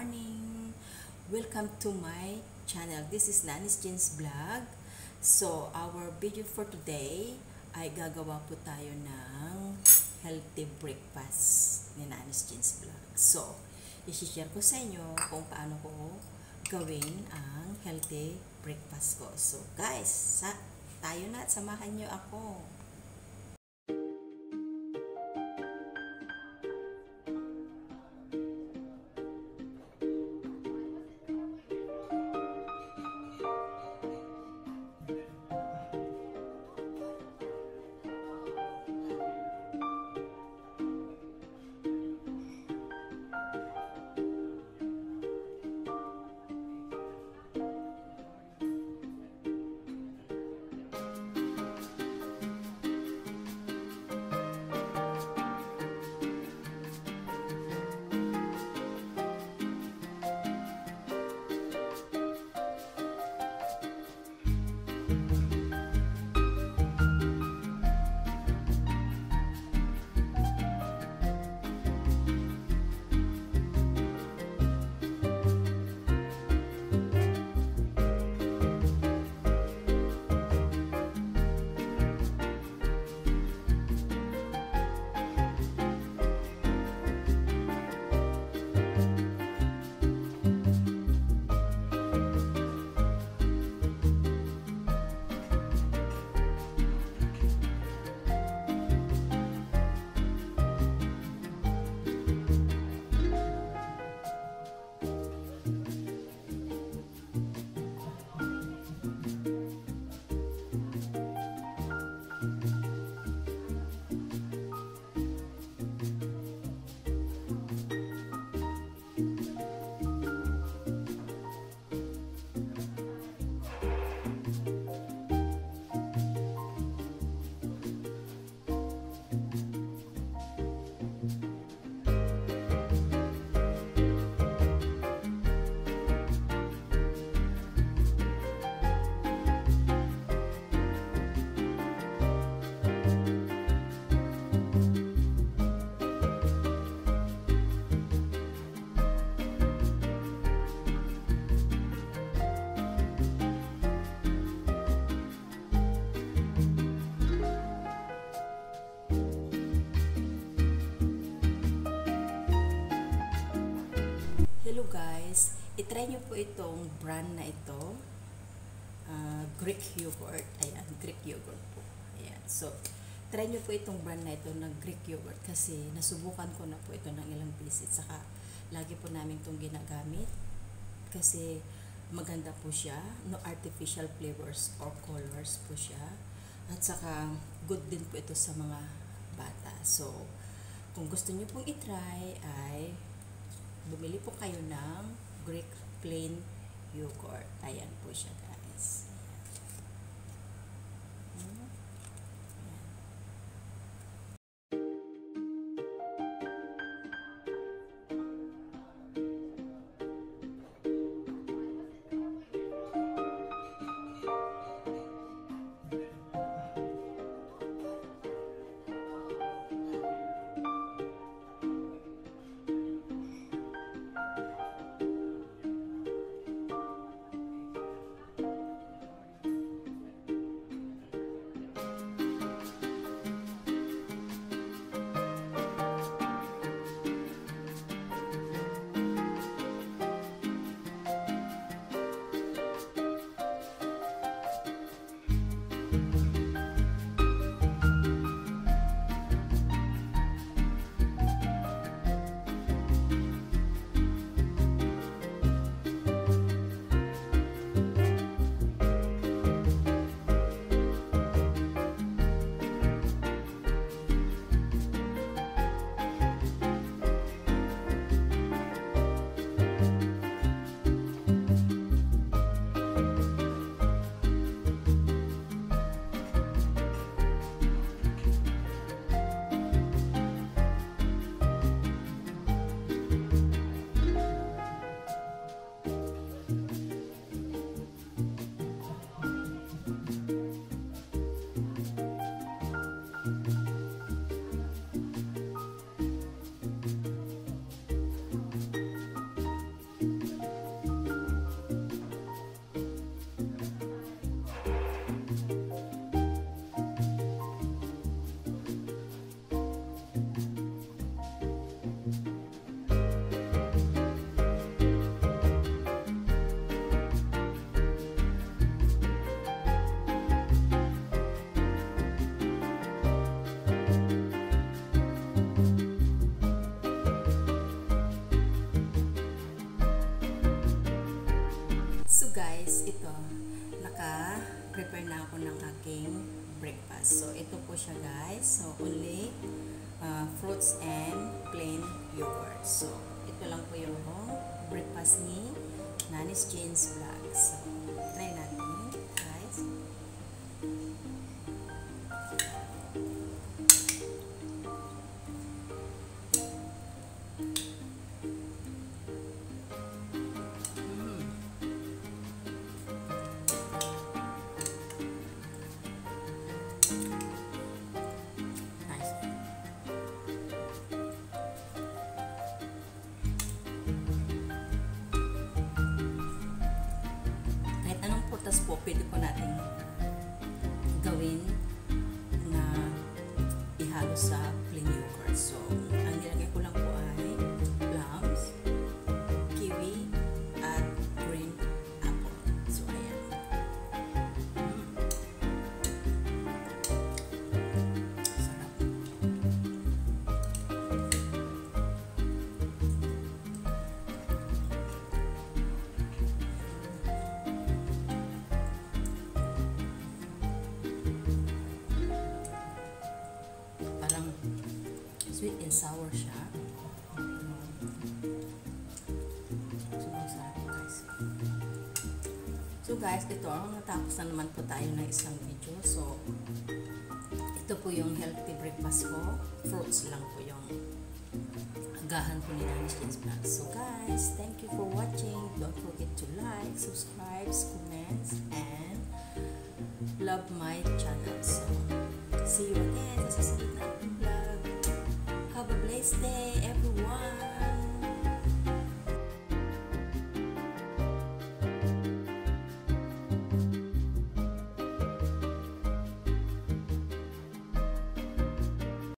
morning! Welcome to my channel. This is Nanis Jeans Vlog. So, our video for today ay gagawa po tayo ng healthy breakfast ni Nanis Jeans Vlog. So, i-share ko sa inyo kung paano ko gawin ang healthy breakfast ko. So, guys, tayo na at samahan nyo ako. Hello guys, itry nyo po itong brand na ito, Greek yogurt. Ayan, Greek yogurt po. Ayan, so try nyo po itong brand na ito ng Greek yogurt kasi nasubukan ko na po ito ng ilang beses. Saka lagi po namin itong ginagamit kasi maganda po siya, no artificial flavors or colors po siya, at saka good din po ito sa mga bata. So kung gusto nyo pong itry ay bumili po kayo ng Greek plain yogurt. Ayan po siya guys. Ayan. So guys, ito, naka-prepare na ako ng aking breakfast. So ito po siya guys. So only fruits and plain yogurt. So ito lang po yung breakfast ni Nani's Jane's Vlog. So try natin guys. Tapos po, pwede po natin gawin na ihalo sa plain yogurt. So, ang nilagay ko lang po ay plums, kiwi, at green apple. So, ayan. Sarap. Sweet and sour siya. So guys, ito, natapos na naman po tayo ng isang video. So, ito po yung healthy breakfast ko. Fruits lang po yung agahan po ni Nani's Jane's Vlog. So guys, thank you for watching. Don't forget to like, subscribe, comments, and love my channel. So, see you again sa susunod na vlog. Have a blessed day, everyone.